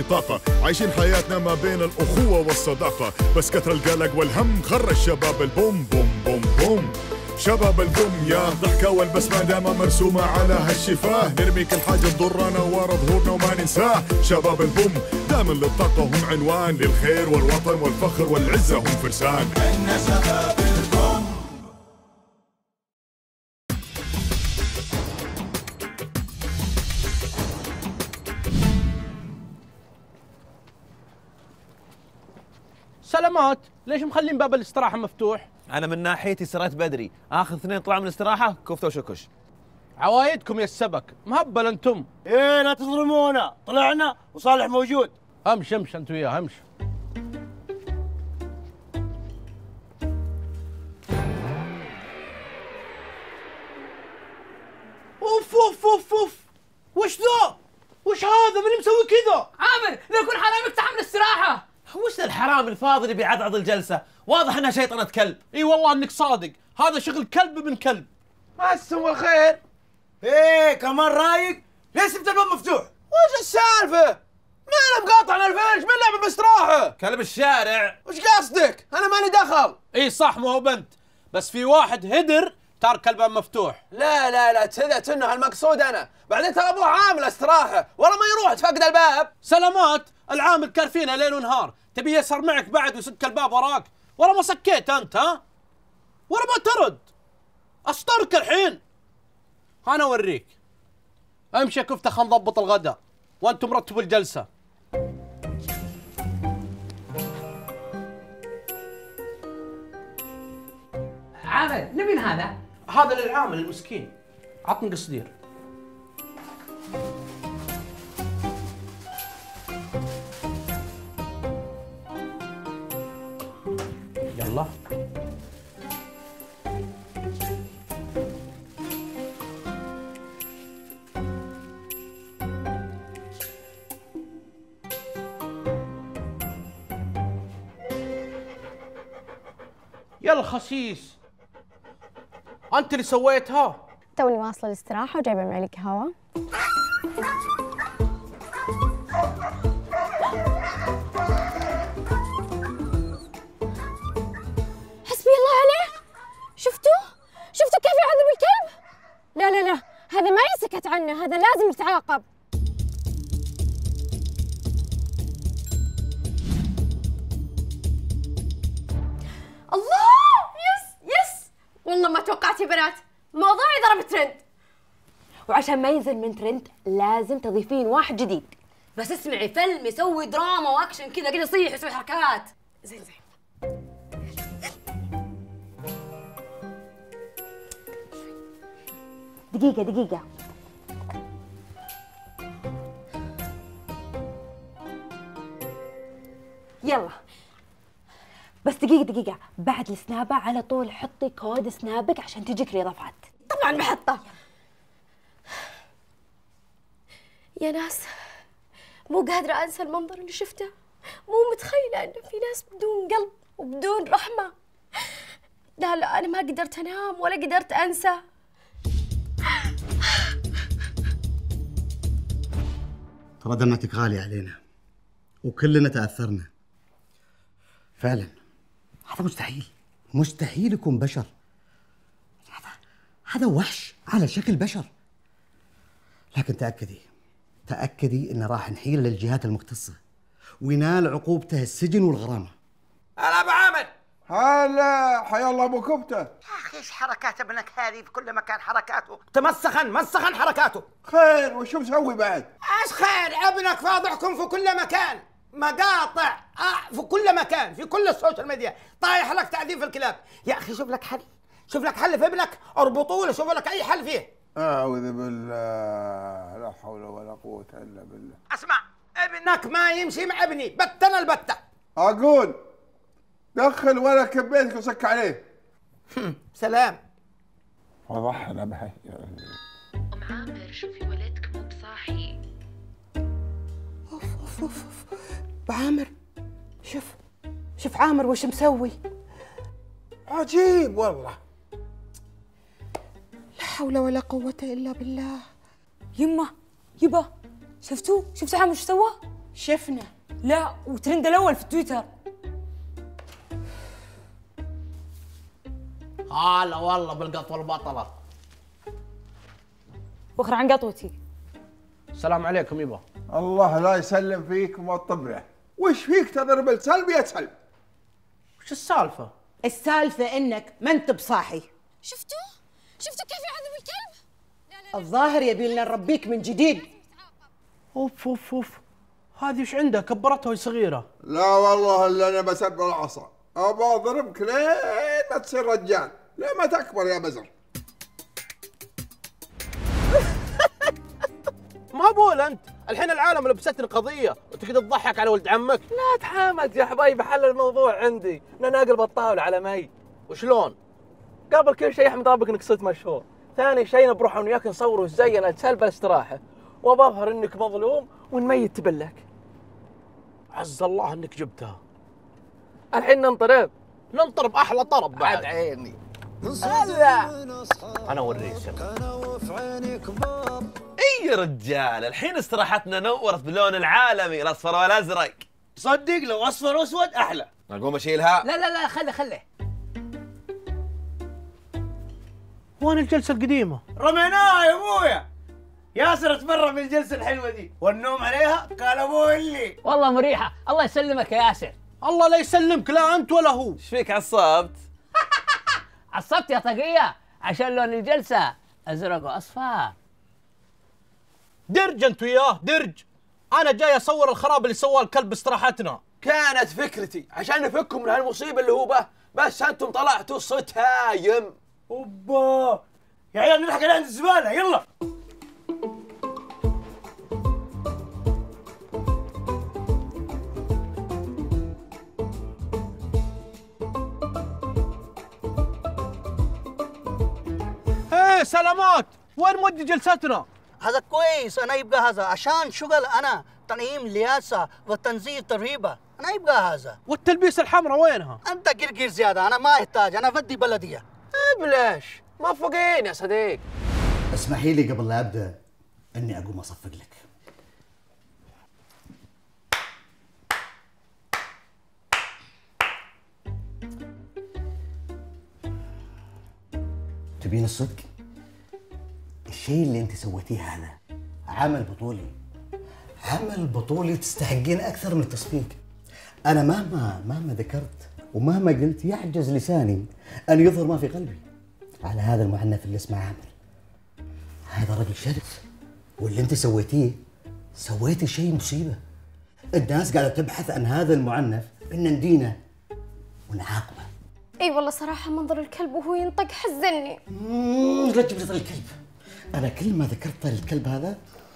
الطاقة، عايشين حياتنا ما بين الأخوة والصداقة، بس كثر القلق والهم خرج شباب البوم بوم بوم بوم. شباب البوم يا ضحكة والبسمة دايما مرسومة على هالشفاه، نرمي كل حاجة تضرنا ورا ظهورنا وما ننساه. شباب البوم دايما للطاقة هم عنوان، للخير والوطن والفخر والعزة هم فرسان. إحنا شباب البوم. سلامات، ليش مخلين باب الاستراحة مفتوح؟ أنا من ناحيتي سريت بدري، آخر اثنين طلعوا من الاستراحة كفتة وشكش. عوايدكم يا السبك، مهبل انتم. ايه لا تظلمونا، طلعنا وصالح موجود. امش انت وياه امش. اوف اوف اوف اوف، وش ذا؟ وش هذا؟ من مسوي كذا؟ عامر، لا يكون حرامك تحمل الاستراحة. وش ذا الحرام الفاضي اللي بيعضعض الجلسة؟ واضح انها شيطنة كلب. اي والله انك صادق، هذا شغل كلب ابن كلب. مسوا الخير. ايه كمان رايق؟ ليش سبت الباب مفتوح؟ وش السالفة؟ مين مقاطعنا الفيش؟ من لعب باستراحة؟ كلب الشارع. وش قصدك؟ انا ماني دخل. اي صح، مو هو بنت، بس في واحد هدر ترك الباب مفتوح. لا تهدأت انه المقصود انا، بعدين ترى ابوه عامل استراحة، ولا ما يروح تفقد الباب. سلامات، العامل كارفينه ليل ونهار، تبي يسهر معك بعد ويسك الباب وراك، ولا ما سكيت انت ها؟ ولا ما ترد؟ اسطرك الحين. انا اوريك. امشي كفته، خلنا نضبط الغداء، وانتم رتبوا الجلسة. عامر، لمين هذا؟ هذا للعامل المسكين، عطني قصدير. يلا. يا الخسيس، أنت اللي سويتها؟ توني واصلة الاستراحة وجايبة معي لك قهوة. حسبي الله عليه، شفتوا كيف يعذب الكلب؟ لا هذا ما يسكت عنه، هذا لازم يتعاقب. الله، يس والله ما توقعت يا بنات، موضوعي ضرب ترند، وعشان ما ينزل من ترند لازم تضيفين واحد جديد. بس اسمعي، فيلم يسوي دراما واكشن كذا، كذا يصيح يسوي حركات. زين دقيقة يلا، بس دقيقة بعد السنابة على طول حطي كود سنابك عشان تجيك الإضافات. طبعا بحطه. يا ناس، مو قادرة أنسى المنظر اللي شفته، مو متخيلة إنه في ناس بدون قلب وبدون رحمة. لا أنا ما قدرت أنام ولا قدرت أنسى. ترى دمعتك غالية علينا وكلنا تأثرنا فعلا. هذا مستحيل يكون بشر. هذا وحش على شكل بشر. لكن تأكدي إنه راح نحيل للجهات المختصة وينال عقوبته السجن والغرامة. هلا أبو عامر. هلا، حيا الله ابو كبته. يا اخي ايش حركات ابنك هذه؟ في كل مكان حركاته، مسخن حركاته. خير، وشو مسوي بعد؟ ايش خير؟ ابنك فاضحكم في كل مكان، مقاطع في كل مكان، في كل السوشيال ميديا، طايح لك تعذيب الكلاب. يا اخي شوف لك حل في ابنك، اربطوه له، شوف لك اي حل فيه. اعوذ بالله، لا حول ولا قوه الا بالله. اسمع، ابنك ما يمشي مع ابني بتنا البته. اقول دخل ولا كبيتك وسك عليه. سلام. فضحنا بهي. ام عامر، شوفي ولدك مو بصاحي. اوف بعامر، شوف عامر وش مسوي. عجيب والله. لا حول ولا قوة إلا بالله. يبا، شفتوا عامر وش سوى؟ شفنا. لا وترند الاول في تويتر. هلا والله بالقطوه البطله. بكره عن قطوتي. السلام عليكم يبا. الله لا يسلم فيك وطبعه. وش فيك تضرب السلب يا سلب؟ وش السالفه؟ السالفه انك ما انت بصاحي. شفتوا كيف يعذب الكلب؟ الظاهر يبي لنا نربيك من جديد. اوف اوف اوف، هذه وش عندها كبرتها وهي صغيره؟ لا والله الا انا بسب العصا، ابى اضربك لين ما تصير رجال، لين ما تكبر يا بزر. ما بول انت، الحين العالم لبستني قضيه وتقعد تضحك على ولد عمك. لا تحامد يا حبايبي، حل الموضوع عندي، انا ناقل الطاوله على مي. وشلون؟ قبل كل شيء احمد ربك انك صرت مشهور، ثاني شيء نبروح انا وياك نصور وتزين السلب الاستراحه، وبظهر انك مظلوم ونميت تبلك. عز الله انك جبتها. الحين ننطرب احلى طرب بعد عيني. هلا انا اوريك. اي يا رجال، الحين استراحتنا نورت باللون العالمي الاصفر والازرق. صدق لو اصفر واسود احلى. اقوم اشيلها؟ لا خله. وين الجلسه القديمه؟ رميناها يا ابويا. ياسر تبرع من الجلسه الحلوه دي والنوم عليها قال ابوي اللي والله مريحه. الله يسلمك يا ياسر. الله لا يسلمك، لا انت ولا هو. ايش فيك عصبت؟ عصبت يا طاقيه عشان لون الجلسه ازرق واصفر. درج انت وياه درج. انا جاي اصور الخراب اللي سواه الكلب باستراحتنا. كانت فكرتي عشان نفككم من هالمصيبه اللي هو به، بس انتم طلعتوا صوت هايم. اوبا يا عيال نلحق عند الزباله يلا. ايه سلامات، وين مودي جلستنا؟ هذا كويس، انا يبقى هذا عشان شغل، انا تنعيم لياسه وتنزيه ترهيبه، انا يبقى هذا. والتلبيس الحمراء وينها؟ انت قرقير زياده، انا ما احتاج، انا فدي بلديه. بلاش موفقين يا صديق. اسمحي لي قبل لا ابدا اني اقوم اصفق لك. تبين الصدق؟ الشيء اللي انت سويتيه هذا عمل بطولي تستحقين اكثر من التصفيق. انا مهما ذكرت ومهما قلت يعجز لساني ان يظهر ما في قلبي على هذا المعنف اللي اسمه عامر. هذا رجل شرس، واللي انت سويتي شيء مصيبه. الناس قاعده تبحث عن هذا المعنف ان ندينه ونعاقبه. اي والله صراحه منظر الكلب وهو ينطق حزني. لا تجيب لي الكلب. انا كل ما ذكرت الكلب هذا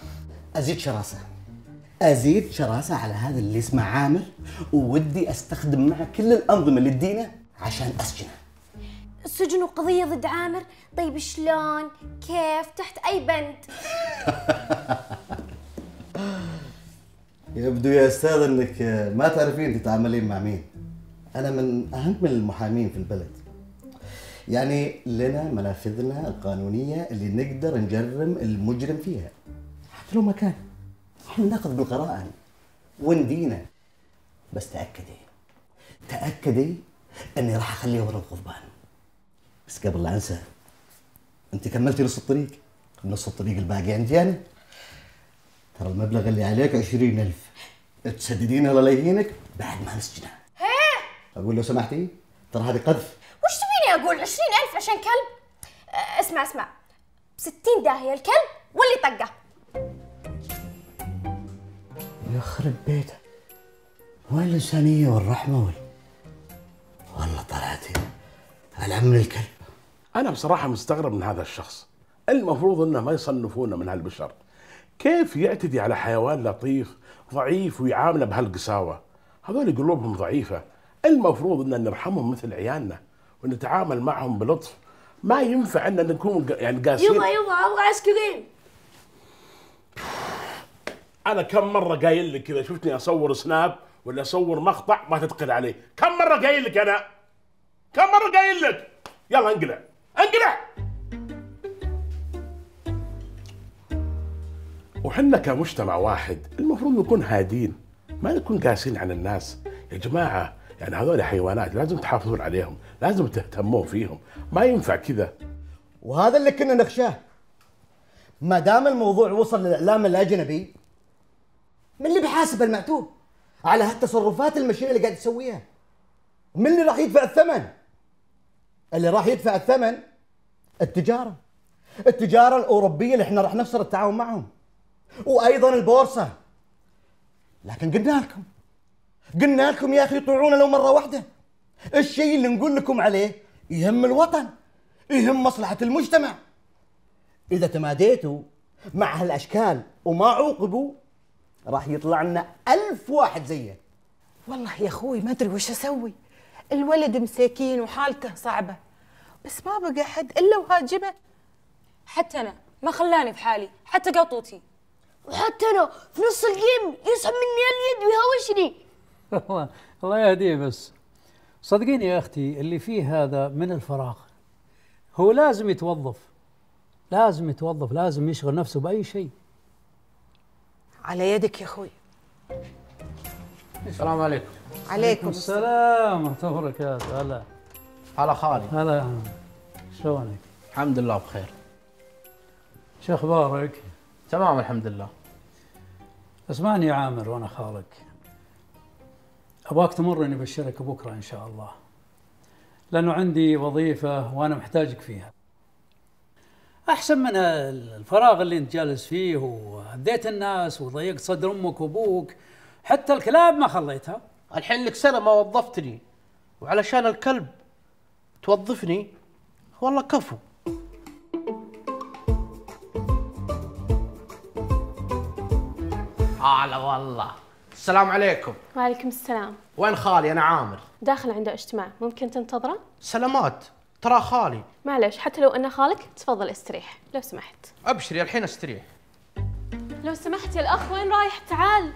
ازيد شراسه على هذا اللي اسمه عامر، وودي استخدم معه كل الانظمه اللي تدينه عشان اسجنه. السجن وقضيه ضد عامر؟ طيب شلون؟ كيف؟ تحت اي بند؟ يبدو يا استاذ انك ما تعرفين تتعاملين مع مين. انا من اهم المحامين في البلد، يعني لنا منافذنا القانونيه اللي نقدر نجرم المجرم فيها حتى لو ما كان. احنا ناخذ بالقرائن وندينه. بس تاكدي اني راح اخليه ورا القضبان. بس قبل لا انسى، انت كملتي نص الطريق الباقي عندي انا. ترى المبلغ اللي عليك 20,000 تسددينها الله يهينك بعد ما نسجنها. اقول لو سمحتي ترى هذه قذف. وش تبيني اقول؟ 20,000 عشان كلب؟ اسمع 60 داهيه الكلب واللي طقه. يخرب بيته، وين الإنسانية والرحمة والله طلعتي العم من الكلب. أنا بصراحة مستغرب من هذا الشخص، المفروض إنه ما يصنفونه من هالبشر. كيف يعتدي على حيوان لطيف ضعيف ويعامله بهالقساوة؟ هذول قلوبهم ضعيفة، المفروض إن نرحمهم مثل عيالنا ونتعامل معهم بلطف. ما ينفع إن نكون يعني قاسيين. يلا أبغى آيس كريم. أنا كم مرة قايل لك إذا شفتني أصور سناب ولا أصور مقطع ما تدخل عليه، كم مرة قايل لك أنا؟ كم مرة قايل لك؟ يلا انقلع. وحنا كمجتمع واحد المفروض نكون هادين، ما نكون قاسين على الناس يا جماعة. يعني هذول حيوانات لازم تحافظون عليهم، لازم تهتمون فيهم، ما ينفع كذا. وهذا اللي كنا نخشاه. ما دام الموضوع وصل للإعلام الأجنبي، من اللي بيحاسب المعتوه على هالتصرفات المشينة اللي قاعد تسويها؟ من اللي راح يدفع الثمن؟ اللي راح يدفع الثمن التجارة الأوروبية اللي احنا راح نخسر التعاون معهم، وأيضا البورصة. لكن قلنا لكم يا أخي طلعونا لو مرة واحدة. الشيء اللي نقول لكم عليه يهم الوطن، يهم مصلحة المجتمع. إذا تماديتوا مع هالأشكال وما عوقبوا راح يطلع لنا 1000 واحد زيه. والله يا أخوي ما أدري وش أسوي. الولد مساكين وحالته صعبة، بس ما بقى حد إلا وهاجمه. حتى أنا ما خلاني في حالي، حتى قطوتي. وحتى أنا في نص الجيم يسحب مني اليد ويهوشني. الله يهديه. بس صدقيني يا أختي اللي فيه هذا من الفراغ، هو لازم يتوظف، لازم يشغل نفسه بأي شيء. على يدك يا أخوي. السلام عليكم. عليكم السلام ورحمة الله وبركاته. هلا هلا خالي. هلا يا عم، شلونك؟ الحمد لله بخير. شو أخبارك؟ تمام الحمد لله. اسمعني يا عامر وأنا خالك، أبغاك تمرني بالشركة بكرة إن شاء الله، لأنه عندي وظيفة وأنا محتاجك فيها. أحسن من الفراغ اللي أنت جالس فيه وهديت الناس وضيقت صدر أمك وأبوك، حتى الكلاب ما خليتها. الحين لك سنة ما وظفتني، وعلشان الكلب توظفني؟ والله كفو. هلا والله. السلام عليكم. وعليكم السلام. وين خالي؟ أنا عامر. داخل عنده اجتماع، ممكن تنتظره؟ سلامات، ترى خالي. معلش، حتى لو أنه خالك تفضل استريح لو سمحت. أبشري الحين استريح. لو سمحت يا الأخ، وين رايح؟ تعال.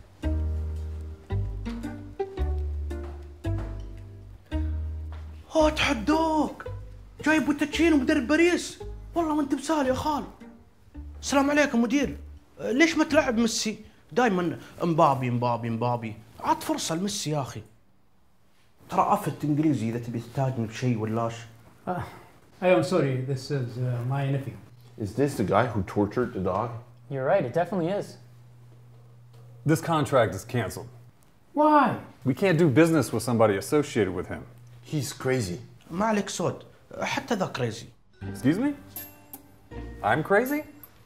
تحدوك جايب بوتاتشين ومدرب باريس. والله ما انت بسال يا خال. السلام عليكم مدير، ليش ما تلعب ميسي؟ دائما امبابي. عط فرصه لميسي يا اخي. ترى افت انجليزي اذا تبي تحتاجني بشيء ولاش. I'm sorry, this is my nephew. Is this the guy who tortured the dog? You're right, it definitely is. This contract is canceled. Why? We can't do business with somebody associated with him. He's crazy. ما عليك صوت، حتى ذا كريزي. Excuse me? I'm crazy?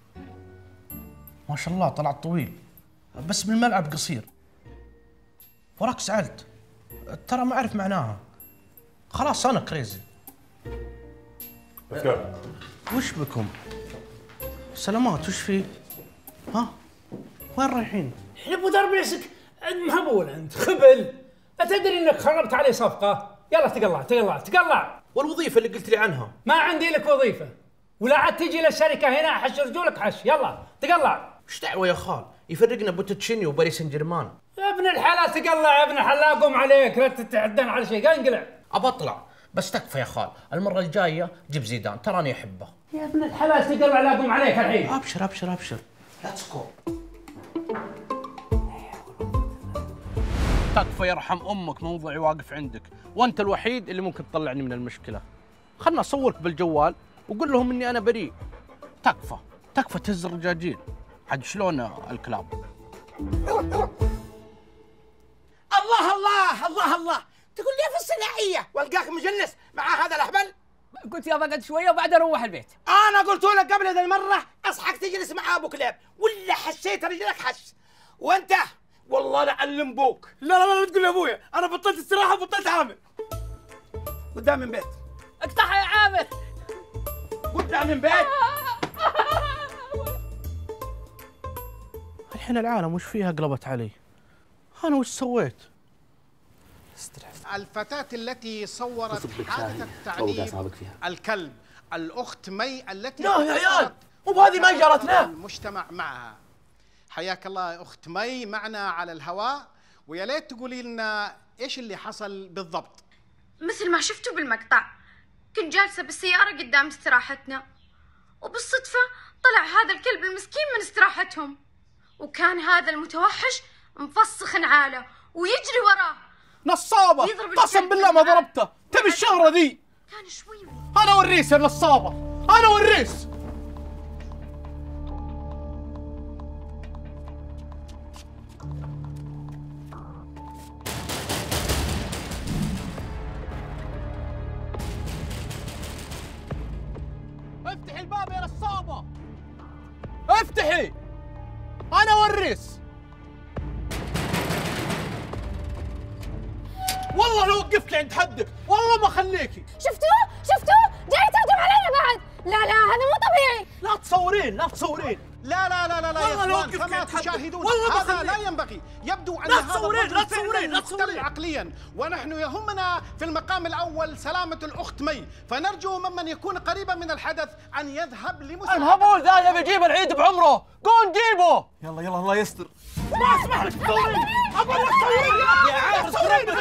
ما شاء الله طلعت طويل، بس بالملعب قصير. وراك سألت، ترى ما أعرف معناها. خلاص أنا كريزي. Let's go. وش بكم؟ سلامات، وش في؟ ها؟ وين رايحين؟ احنا ابو درب يسك مهبول انت خبل، أتدري انك خربت علي صفقة؟ يلا تقلع. والوظيفة اللي قلت لي عنها؟ ما عندي لك وظيفة، ولا عاد تجي للشركة هنا احش رجولك حش، يلا تقلع. ايش دعوة يا خال؟ يفرقنا بوتاتشيني وباريس سان جيرمان. يا ابن الحلال تقلع، يا ابن الحلال قوم عليك، لا تتعدن على شيء، انقلع. ابى اطلع، بس تكفى يا خال، المرة الجاية جيب زيدان، تراني احبه. يا ابن الحلال تقلع، لا قوم عليك الحين. ابشر. ليتس جو. تكفى يرحم امك، موضوعي واقف عندك، وانت الوحيد اللي ممكن تطلعني من المشكلة. خلنا اصورك بالجوال وقول لهم اني انا بريء. تكفى تهز الرجاجيل. عاد شلون الكلاب؟ الله تقول لي في الصناعية والقاك مجلس مع هذا الأهبل؟ قلت يا بقعد شويه وبعدين اروح البيت. انا قلت لك قبل ذا المره اصحك تجلس مع ابو كلاب، ولا حشيت رجلك حش. وانت والله لعلم بوك. لا تقول لابويا، انا بطلت استراحه وبطلت عامل قدام من بيت. اقطعها يا عامر قدام من بيت. الحين العالم وش فيها قلبت علي؟ انا وش سويت؟ الفتاة التي صورت حادثة تعذيب الكلب، الأخت مي التي لا يا عيال، مو بهذه ما جرت لا. المجتمع معها. حياك الله يا أخت مي معنا على الهواء، ويا ليت تقولي لنا إيش اللي حصل بالضبط. مثل ما شفتوا بالمقطع، كنت جالسة بالسيارة قدام استراحتنا، وبالصدفة طلع هذا الكلب المسكين من استراحتهم، وكان هذا المتوحش مفسخ نعاله ويجري وراه. نصابة، قسم بالله ما ضربته، تبي الشهرة ذي؟ كان شوي. أنا وريس يا نصابة، أنا وريس. افتحي الباب يا نصابة، افتحي، أنا وريس. والله لو وقفت عند حدك والله ما خليكي. شفتوه جاي تهجم علينا بعد. لا هذا مو طبيعي. لا تصورين. لا يا اخوان كما تشاهدون هذا لا ينبغي. يبدو ان هذا الرجل مختل عقليا، ونحن يهمنا في المقام الاول سلامة الاخت مي، فنرجو ممن يكون قريبا من الحدث ان يذهب لمساعدة. الهبول ذا يبي يجيب العيد بعمره، قوم جيبه. يلا الله يستر. ما اسمح لك تصورين، اقول لك تصورين يا عارف.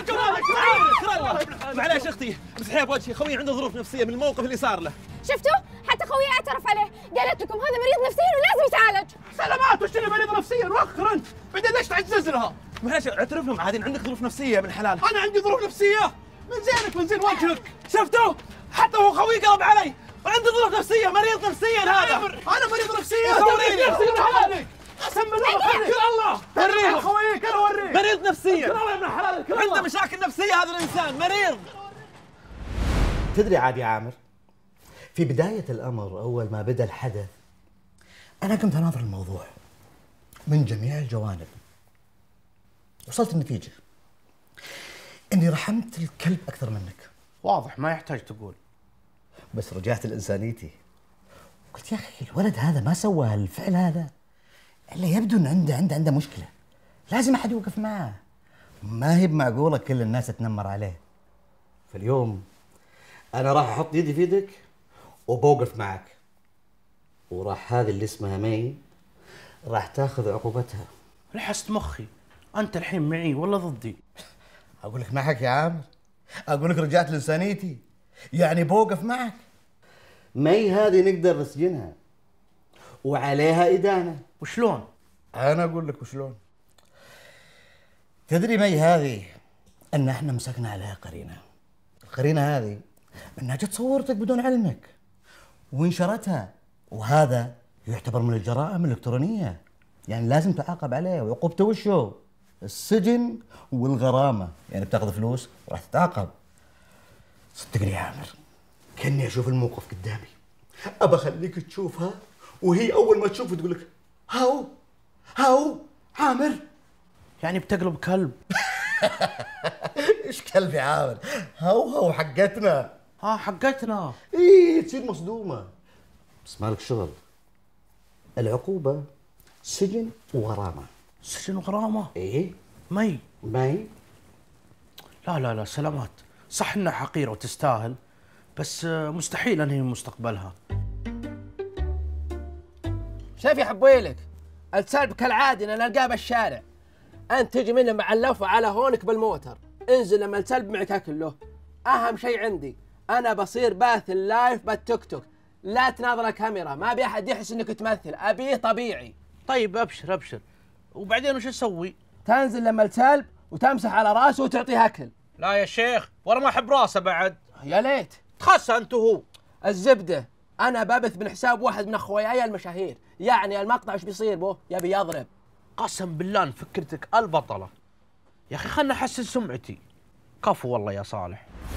معليش اختي، مسحيه بوجهي، خوي عنده ظروف نفسيه من الموقف اللي صار له. شفتوا؟ حتى خويه اعترف عليه، قالت لكم هذا مريض نفسيا ولازم يتعالج. سلامات، وش اللي مريض نفسيا؟ وخر انت، بعدين ليش تعزز لها؟ معليش اعترف لهم عادي عندك ظروف نفسيه من حلال. انا عندي ظروف نفسيه؟ من زينك من زين وجهك. شفتوا؟ حتى هو خوي قلب علي، وعنده ظروف نفسيه، مريض نفسيا هذا. انا مريض نفسيا. تصوريني. قسم بالله بخليك. الله وريني خويك، انا اوريك. مريض نفسيا. الله ابن حلالك. عنده مشاكل نفسيه هذا الانسان، مريض. تدري عاد يا عامر، في بداية الأمر أول ما بدأ الحدث أنا كنت أناظر الموضوع من جميع الجوانب. وصلت النتيجة إني رحمت الكلب أكثر منك. واضح ما يحتاج تقول. بس رجعت لإنسانيتي، قلت يا أخي الولد هذا ما سوى الفعل هذا إلا يبدو إن عنده مشكلة، لازم أحد يوقف معاه. ما هي بمعقولة كل الناس تنمر عليه. فاليوم أنا راح أحط يدي في يدك وبوقف معك، وراح هذه اللي اسمها مي راح تاخذ عقوبتها. لحست مخي، أنت الحين معي ولا ضدي؟ أقول لك معك يا عامر، أقول لك رجعت لإنسانيتي، يعني بوقف معك. مي هذه نقدر نسجنها وعليها إدانة. وشلون؟ أنا أقول لك وشلون. تدري مي هذه أن احنا مسكنا عليها قرينة. القرينة هذه أنها جت صورتك بدون علمك وانشرتها، وهذا يعتبر من الجرائم الإلكترونية، يعني لازم تعاقب عليه، وعقوبته وشو؟ السجن والغرامة، يعني بتاخذ فلوس وراح تتعاقب. صدقني يا عامر كأني أشوف الموقف قدامي، أبى أخليك تشوفها وهي أول ما تشوف تقول لك هاو عامر. يعني بتقلب كلب. ايش كلب يا عامر؟ هاو حقتنا. حقتنا. ايه تصير مصدومة، بس مالك شغل. العقوبة سجن وغرامة. سجن وغرامة؟ ايه. مي لا سلامات، صح انها حقيرة وتستاهل، بس مستحيل انهي مستقبلها. شايف يا حبويلك، السالب كالعادة نلقاه بالشارع، انت تجي منه مع اللفة على هونك بالموتر، انزل لما السلب معك اكل له. اهم شيء عندي انا بصير باث اللايف بالتيك توك، لا تناظر الكاميرا، ما ابي احد يحس انك تمثل، ابيه طبيعي. طيب ابشر، وبعدين وش اسوي؟ تنزل لما السلب وتمسح على راسه وتعطيه اكل. لا يا شيخ، ورا ما احب راسه بعد. يا ليت تخسى انت وهو. الزبده انا ببث من حساب واحد من اخوياي المشاهير، يعني المقطع ايش بيصير بو؟ يبي يضرب. قسم بالله فكرتك البطلة يا اخي، خلنا احسن سمعتي. كفو والله يا صالح.